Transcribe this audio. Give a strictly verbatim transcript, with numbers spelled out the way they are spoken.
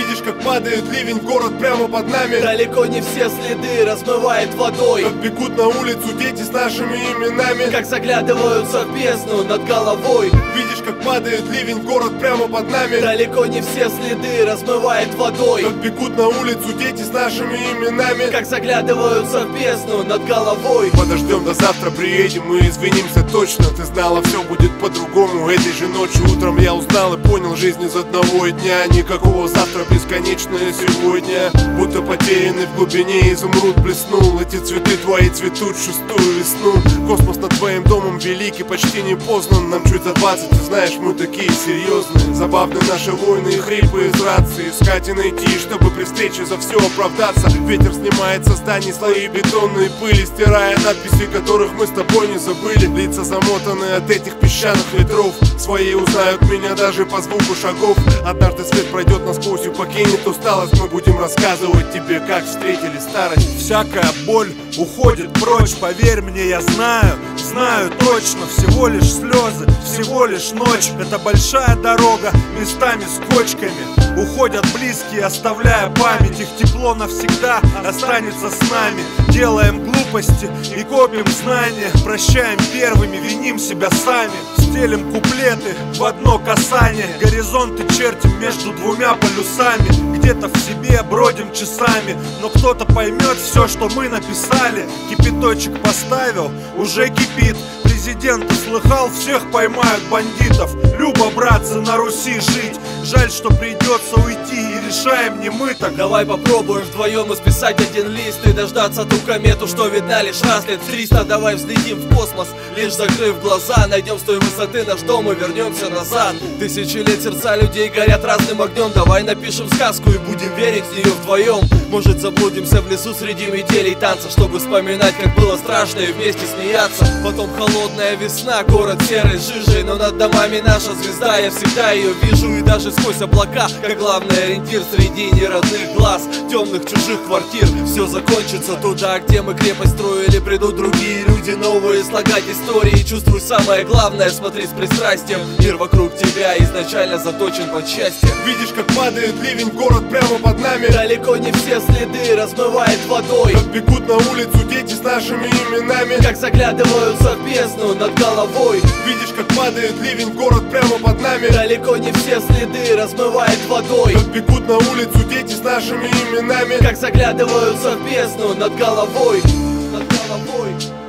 Видишь, как падает ливень, город прямо под нами. Далеко не все следы размывает водой. Как бегут на улицу дети с нашими именами. Как заглядываются в бездну над головой. Видишь, как падает ливень, город прямо под нами. Далеко не все следы размывает водой. Как бегут на улицу дети с нашими именами. Как заглядываются в бездну над головой. Подождем до завтра, приедем и извинимся точно. Ты знала, все будет по-другому. Этой же ночью утром я узнал и понял, жизнь из одного дня. Никакого завтра, бесконечное сегодня. Будто потерянный в глубине изумруд блеснул. Эти цветы твои цветут шестую весну. Космос над твоим домом великий, почти не познан. Нам чуть за двадцать, ты знаешь, мы такие серьезные. Забавны наши войны и хрипы из рации. Искать и найти, чтобы при встрече за все оправдаться. Ветер снимает со зданий слои бетонной пыли, стирая надписи, которых мы с тобой не забыли. Лица замотаны от этих песчаных ветров. Свои узнают меня даже по звуку шагов. Однажды свет пройдет насквозь и покинет усталость. Мы будем рассказывать тебе, как встретили старость. Всякая боль уходит прочь, поверь мне, я знаю, знаю точно. Всего лишь слезы, всего лишь ночь. Это большая дорога, местами с кочками. Уходят близкие, оставляя память. Их тепло навсегда останется с нами. Делаем глупости и копим знания. Прощаем первыми, виним себя сами. Стелим куплеты в одно касание. Горизонты чертим между двумя полюсами. Где-то в себе бродим часами. Но кто-то поймет все, что мы написали. Кипяточек поставил, уже кипит. Президент услыхал, всех поймают бандитов. Любо, братцы, на Руси жить. Жаль, что придется уйти, и решаем не мы так. Давай попробуем вдвоем исписать один лист и дождаться ту комету, что видна лишь раз лет в триста. Давай взлетим в космос, лишь закрыв глаза. Найдем с той высоты наш дом и вернемся назад. Тысячи лет сердца людей горят разным огнем. Давай напишем сказку и будем верить в нее вдвоем. Может, заблудимся в лесу среди метелей танца, чтобы вспоминать, как было страшно и вместе смеяться. Потом холодная весна, город серой жижей, но над домами наша звезда, я всегда ее вижу. И даже сквозь облака, как главный ориентир среди неродных глаз, темных чужих квартир. Все закончится туда, где мы крепость строили. Придут другие люди, новые, слагать истории. Чувствуй самое главное, смотри с пристрастием. Мир вокруг тебя изначально заточен под счастье. Видишь, как падает ливень, город прямо под нами. Далеко не все следы размывает водой. Как бегут на улицу дети с нашими именами. Как заглядываются в бездну над головой. Видишь, как падает ливень, город прямо под нами. Далеко не все следы размывает водой. Как бегут на улицу дети с нашими именами. Как заглядываются в бездну над головой. Над головой.